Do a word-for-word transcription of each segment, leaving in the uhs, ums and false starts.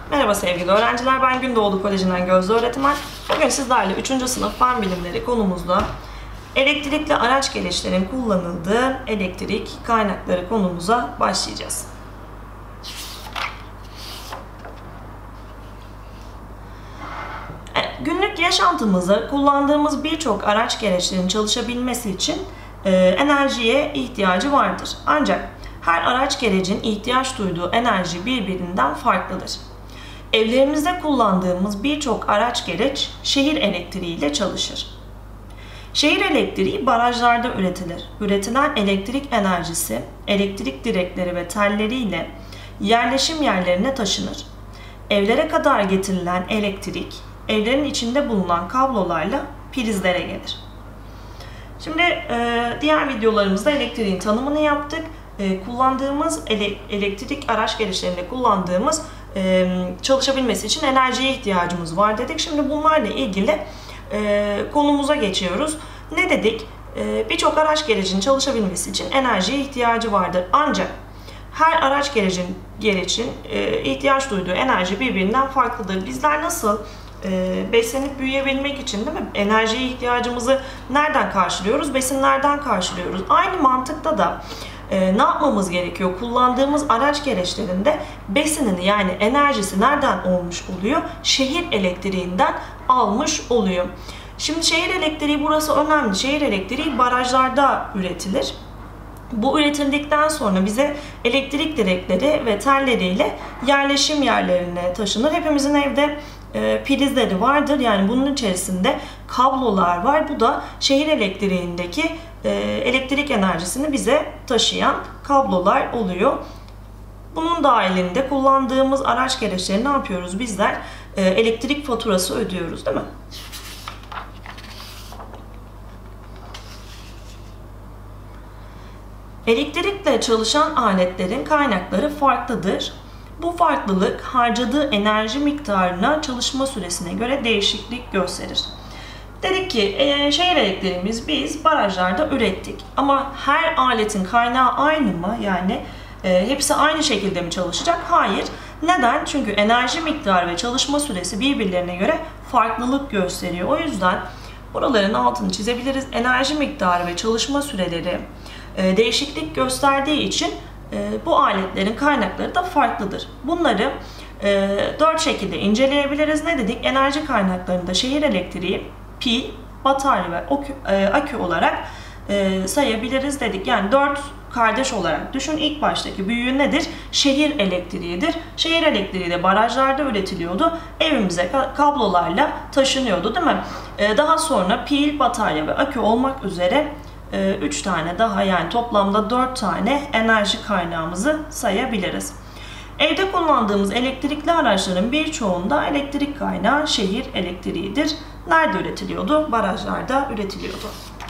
Merhaba sevgili öğrenciler, ben Gündoğdu Koleji'nden Gözde öğretmen. Bugün sizlerle üçüncü sınıf fen bilimleri konumuzda elektrikli araç gereçlerin kullanıldığı elektrik kaynakları konumuza başlayacağız. Günlük yaşantımızda kullandığımız birçok araç gereçlerin çalışabilmesi için e, enerjiye ihtiyacı vardır. Ancak her araç gerecin ihtiyaç duyduğu enerji birbirinden farklıdır. Evlerimizde kullandığımız birçok araç gereç şehir elektriği ile çalışır. Şehir elektriği barajlarda üretilir. Üretilen elektrik enerjisi, elektrik direkleri ve telleriyle yerleşim yerlerine taşınır. Evlere kadar getirilen elektrik, evlerin içinde bulunan kablolarla prizlere gelir. Şimdi e, diğer videolarımızda elektriğin tanımını yaptık. E, kullandığımız ele, elektrik araç gereçlerinde kullandığımız e, çalışabilmesi için enerjiye ihtiyacımız var dedik. Şimdi bunlarla ilgili e, konumuza geçiyoruz. Ne dedik? E, Birçok araç gerecin çalışabilmesi için enerjiye ihtiyacı vardır. Ancak her araç gerecin, gerecin e, ihtiyaç duyduğu enerji birbirinden farklıdır. Bizler nasıl e, beslenip büyüyebilmek için değil mi? Enerjiye ihtiyacımızı nereden karşılıyoruz? Besinlerden karşılıyoruz. Aynı mantıkta da e, ne yapmamız gerekiyor? Kullandığımız araç gereçlerinde besinini yani enerjisi nereden olmuş oluyor? Şehir elektriğinden almış oluyor. Şimdi şehir elektriği burası önemli. Şehir elektriği barajlarda üretilir. Bu üretildikten sonra bize elektrik direkleri ve telleriyle yerleşim yerlerine taşınır. Hepimizin evde e, prizleri vardır. Yani bunun içerisinde kablolar var. Bu da şehir elektriğindeki e, elektrik enerjisini bize taşıyan kablolar oluyor. Bunun dahilinde kullandığımız araç gereçleri ne yapıyoruz bizler? E, elektrik faturası ödüyoruz, değil mi? Elektrikle çalışan aletlerin kaynakları farklıdır. Bu farklılık harcadığı enerji miktarına, çalışma süresine göre değişiklik gösterir. Dedik ki e, şehir elektriğimiz biz barajlarda ürettik. Ama her aletin kaynağı aynı mı? Yani e, hepsi aynı şekilde mi çalışacak? Hayır. Neden? Çünkü enerji miktarı ve çalışma süresi birbirlerine göre farklılık gösteriyor. O yüzden buraların altını çizebiliriz. Enerji miktarı ve çalışma süreleri değişiklik gösterdiği için bu aletlerin kaynakları da farklıdır. Bunları dört şekilde inceleyebiliriz. Ne dedik? Enerji kaynaklarında şehir elektriği, pil, batarya ve akü olarak sayabiliriz dedik. Yani dört kardeş olarak düşün. İlk baştaki büyüğü nedir? Şehir elektriğidir. Şehir elektriği de barajlarda üretiliyordu. Evimize kablolarla taşınıyordu, değil mi? Daha sonra pil, batarya ve akü olmak üzere üç tane daha, yani toplamda dört tane enerji kaynağımızı sayabiliriz. Evde kullandığımız elektrikli araçların birçoğunda elektrik kaynağı şehir elektriğidir. Nerede üretiliyordu? Barajlarda üretiliyordu.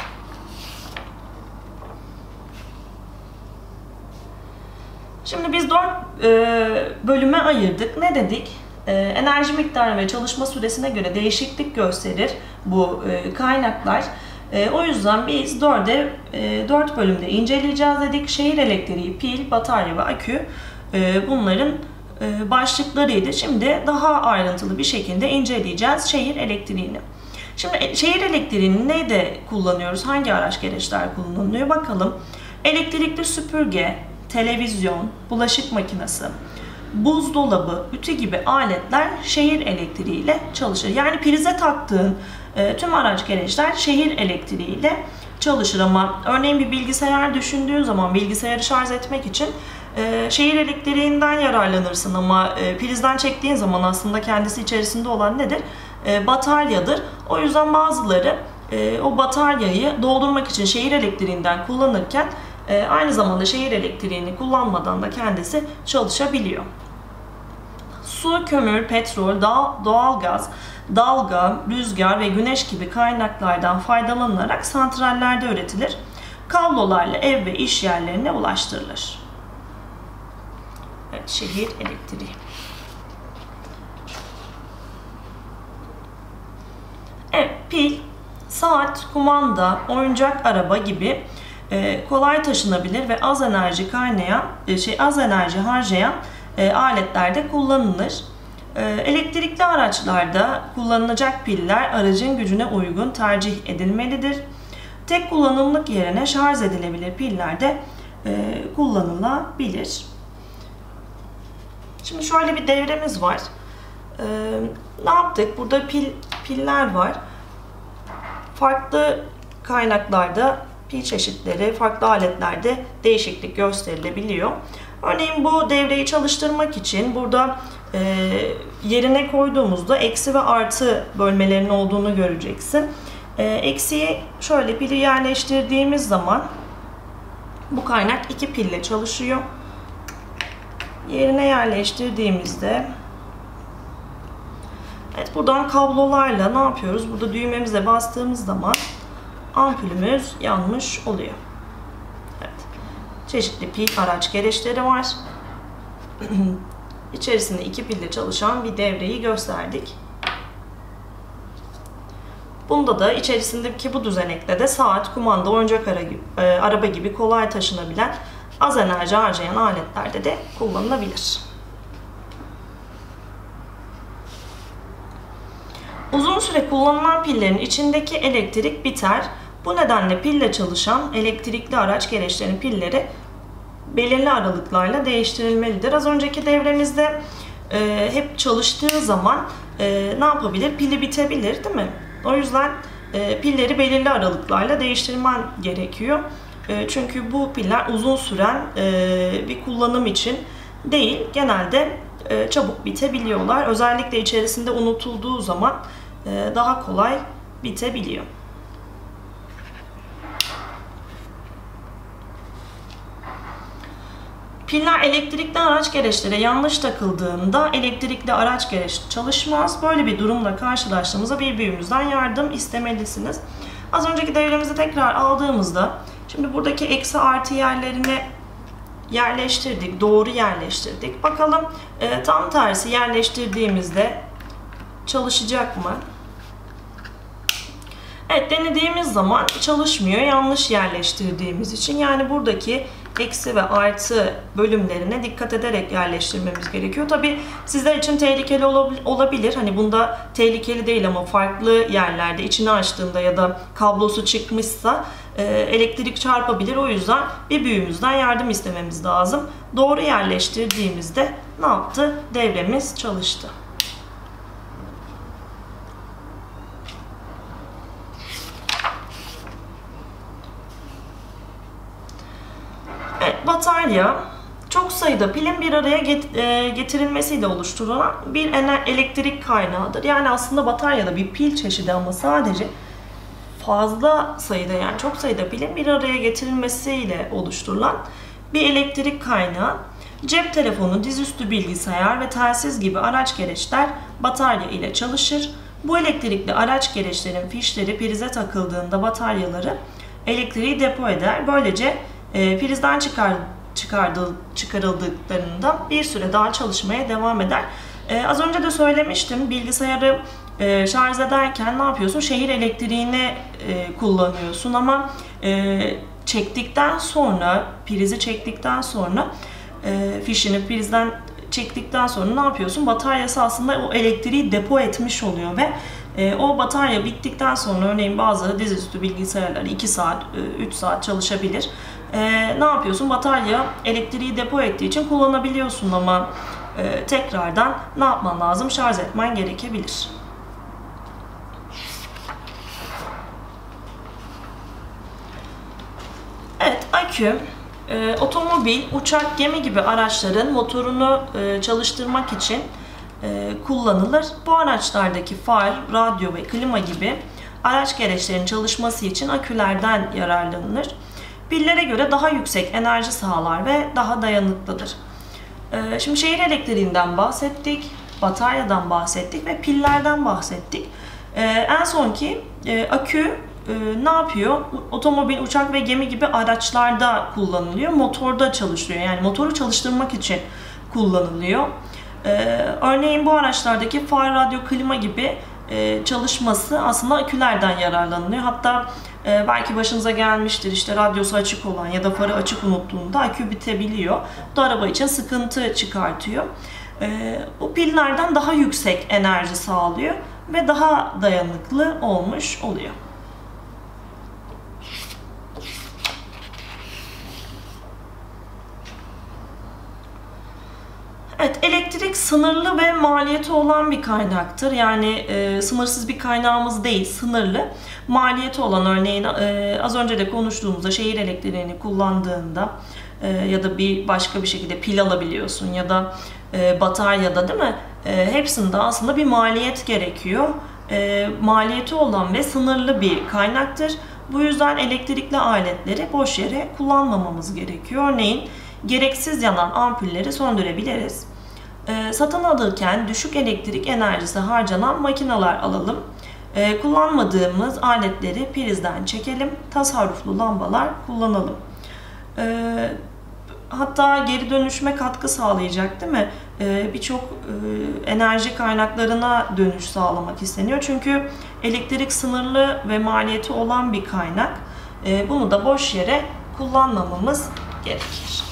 Şimdi biz dört bölüme ayırdık. Ne dedik? Enerji miktarı ve çalışma süresine göre değişiklik gösterir bu kaynaklar. E, o yüzden biz dörde, e, dört bölümde inceleyeceğiz dedik. Şehir elektriği, pil, batarya ve akü e, bunların e, başlıklarıydı. Şimdi daha ayrıntılı bir şekilde inceleyeceğiz şehir elektriğini. Şimdi şehir elektriğini neyde kullanıyoruz? Hangi araç gereçler kullanılıyor? Bakalım. Elektrikli süpürge, televizyon, bulaşık makinesi, buzdolabı, ütü gibi aletler şehir elektriğiyle çalışır. Yani prize taktığın e, tüm araç gereçler şehir elektriğiyle çalışır. Ama örneğin bir bilgisayar düşündüğün zaman bilgisayarı şarj etmek için e, şehir elektriğinden yararlanırsın. Ama e, prizden çektiğin zaman aslında kendisi içerisinde olan nedir? E, bataryadır. O yüzden bazıları e, o bataryayı doldurmak için şehir elektriğinden kullanırken e, aynı zamanda şehir elektriğini kullanmadan da kendisi çalışabiliyor. Su, kömür, petrol, doğalgaz, dalga, rüzgar ve güneş gibi kaynaklardan faydalanarak santrallerde üretilir. Kablolarla ev ve iş yerlerine ulaştırılır. Evet, şehir elektriği. Evet, pil, saat, kumanda, oyuncak araba gibi e, kolay taşınabilir ve az enerji kaynayan, e, şey az enerji harcayan e, aletlerde kullanılır. Elektrikli araçlarda kullanılacak piller aracın gücüne uygun tercih edilmelidir. Tek kullanımlık yerine şarj edilebilir piller de e, kullanılabilir. Şimdi şöyle bir devremiz var. E, ne yaptık? Burada pil piller var. Farklı kaynaklarda pil çeşitleri, farklı aletlerde değişiklik gösterilebiliyor. Örneğin bu devreyi çalıştırmak için burada e, yerine koyduğumuzda eksi ve artı bölmelerinin olduğunu göreceksin. E, eksiği şöyle pili yerleştirdiğimiz zaman bu kaynak iki pille çalışıyor. Yerine yerleştirdiğimizde evet, buradan kablolarla ne yapıyoruz? Burada düğmemize bastığımız zaman ampulümüz yanmış oluyor. Evet. Çeşitli pil araç gereçleri var. İçerisinde iki pille çalışan bir devreyi gösterdik. Bunda da içerisindeki bu düzenekte de saat, kumanda, oyuncak araba gibi kolay taşınabilen, az enerji harcayan aletlerde de kullanılabilir. Uzun süre kullanılan pillerin içindeki elektrik biter. Bu nedenle pille çalışan elektrikli araç gereçlerinin pilleri belirli aralıklarla değiştirilmelidir. Az önceki devremizde e, hep çalıştığı zaman e, ne yapabilir? Pili bitebilir, değil mi? O yüzden e, pilleri belirli aralıklarla değiştirmen gerekiyor. E, çünkü bu piller uzun süren e, bir kullanım için değil, genelde e, çabuk bitebiliyorlar. Özellikle içerisinde unutulduğu zaman e, daha kolay bitebiliyor. Piller elektrikli araç gereçlere yanlış takıldığında elektrikli araç gereç çalışmaz. Böyle bir durumla karşılaştığımızda bir büyüğümüzden yardım istemelisiniz. Az önceki devremizi tekrar aldığımızda şimdi buradaki eksi artı yerlerine yerleştirdik, doğru yerleştirdik. Bakalım e, tam tersi yerleştirdiğimizde çalışacak mı? Evet, denediğimiz zaman çalışmıyor, yanlış yerleştirdiğimiz için. Yani buradaki eksi ve artı bölümlerine dikkat ederek yerleştirmemiz gerekiyor. Tabi sizler için tehlikeli olabilir. Hani bunda tehlikeli değil ama farklı yerlerde içini açtığında ya da kablosu çıkmışsa e, elektrik çarpabilir. O yüzden bir büyüğümüzden yardım istememiz lazım. Doğru yerleştirdiğimizde ne yaptı? Devremiz çalıştı. Batarya, çok sayıda pilin bir araya getirilmesiyle oluşturulan bir elektrik kaynağıdır. Yani aslında batarya da bir pil çeşidi ama sadece fazla sayıda, yani çok sayıda pilin bir araya getirilmesiyle oluşturulan bir elektrik kaynağı. Cep telefonu, dizüstü bilgisayar ve telsiz gibi araç gereçler batarya ile çalışır. Bu elektrikli araç gereçlerin fişleri prize takıldığında bataryaları elektriği depo eder. Böylece E, prizden çıkar, çıkardı, çıkarıldıklarında bir süre daha çalışmaya devam eder. E, az önce de söylemiştim, bilgisayarı e, şarj ederken ne yapıyorsun? Şehir elektriğini e, kullanıyorsun ama e, çektikten sonra, prizi çektikten sonra, e, fişini prizden çektikten sonra ne yapıyorsun? Bataryası aslında o elektriği depo etmiş oluyor ve E, o batarya bittikten sonra, örneğin bazı dizüstü bilgisayarlar iki saat, üç saat çalışabilir. E, ne yapıyorsun? Batarya elektriği depo ettiği için kullanabiliyorsun ama e, tekrardan ne yapman lazım? Şarj etmen gerekebilir. Evet, akü. E, otomobil, uçak, gemi gibi araçların motorunu e, çalıştırmak için E, kullanılır. Bu araçlardaki far, radyo ve klima gibi araç gereçlerinin çalışması için akülerden yararlanılır. Pillere göre daha yüksek enerji sağlar ve daha dayanıklıdır. E, şimdi şehir elektriğinden bahsettik, bataryadan bahsettik ve pillerden bahsettik. E, en sonki e, akü e, ne yapıyor? Otomobil, uçak ve gemi gibi araçlarda kullanılıyor. Motorda çalışıyor. Yani motoru çalıştırmak için kullanılıyor. Ee, örneğin bu araçlardaki far, radyo, klima gibi e, çalışması aslında akülerden yararlanılıyor. Hatta e, belki başınıza gelmiştir, işte radyosu açık olan ya da farı açık unuttuğunda akü bitebiliyor. Bu da araba için sıkıntı çıkartıyor. bu pillerden daha yüksek enerji sağlıyor ve daha dayanıklı olmuş oluyor. Evet, elektrik sınırlı ve maliyeti olan bir kaynaktır. Yani e, sınırsız bir kaynağımız değil, sınırlı. Maliyeti olan, örneğin e, az önce de konuştuğumuzda şehir elektriğini kullandığında e, ya da bir başka bir şekilde pil alabiliyorsun ya da e, bataryada, değil mi? E, hepsinde aslında bir maliyet gerekiyor. E, maliyeti olan ve sınırlı bir kaynaktır. Bu yüzden elektrikli aletleri boş yere kullanmamamız gerekiyor. Örneğin gereksiz yanan ampulleri söndürebiliriz. E, satın alırken düşük elektrik enerjisi harcanan makineler alalım. E, kullanmadığımız aletleri prizden çekelim. Tasarruflu lambalar kullanalım. E, hatta geri dönüşüme katkı sağlayacak, değil mi? E, Birçok e, enerji kaynaklarına dönüş sağlamak isteniyor. Çünkü elektrik sınırlı ve maliyeti olan bir kaynak. E, bunu da boş yere kullanmamamız gerekir.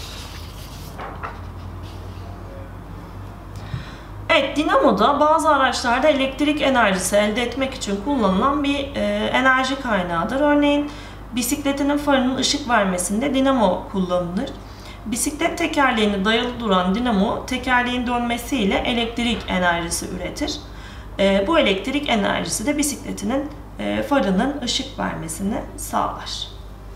Evet, dinamo da bazı araçlarda elektrik enerjisi elde etmek için kullanılan bir e, enerji kaynağıdır. Örneğin bisikletinin farının ışık vermesinde dinamo kullanılır. Bisiklet tekerleğine dayalı duran dinamo tekerleğin dönmesiyle elektrik enerjisi üretir. E, bu elektrik enerjisi de bisikletinin e, farının ışık vermesini sağlar.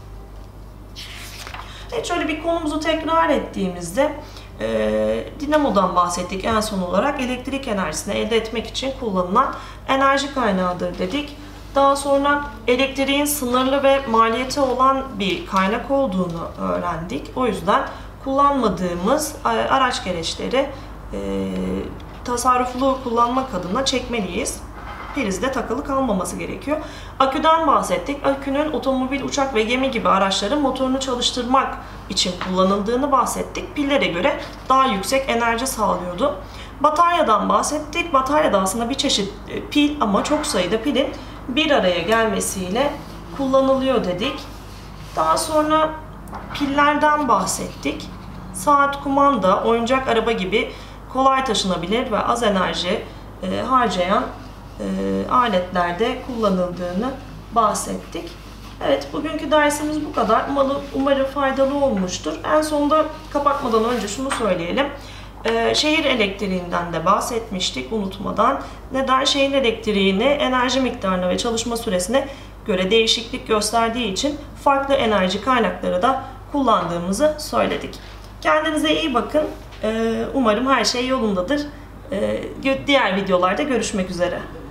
Evet, şöyle bir konumuzu tekrar ettiğimizde e, dinamodan bahsettik en son olarak. Elektrik enerjisini elde etmek için kullanılan enerji kaynağıdır dedik. Daha sonra elektriğin sınırlı ve maliyeti olan bir kaynak olduğunu öğrendik. O yüzden kullanmadığımız araç gereçleri e, tasarruflu kullanmak adına çekmeliyiz. Prizde takılı kalmaması gerekiyor. Aküden bahsettik. Akünün otomobil, uçak ve gemi gibi araçların motorunu çalıştırmak için kullanıldığını bahsettik. Pillere göre daha yüksek enerji sağlıyordu. Bataryadan bahsettik. Batarya da aslında bir çeşit pil ama çok sayıda pilin bir araya gelmesiyle kullanılıyor dedik. Daha sonra pillerden bahsettik. Saat, kumanda, oyuncak araba gibi kolay taşınabilir ve az enerji e, harcayan e, aletlerde kullanıldığını bahsettik. Evet, bugünkü dersimiz bu kadar. Umarım, umarım faydalı olmuştur. En sonunda kapatmadan önce şunu söyleyelim. Ee, şehir elektriğinden de bahsetmiştik unutmadan. Neden? Şehir elektriğini enerji miktarına ve çalışma süresine göre değişiklik gösterdiği için farklı enerji kaynakları da kullandığımızı söyledik. Kendinize iyi bakın. Ee, umarım her şey yolundadır. Ee, diğer videolarda görüşmek üzere.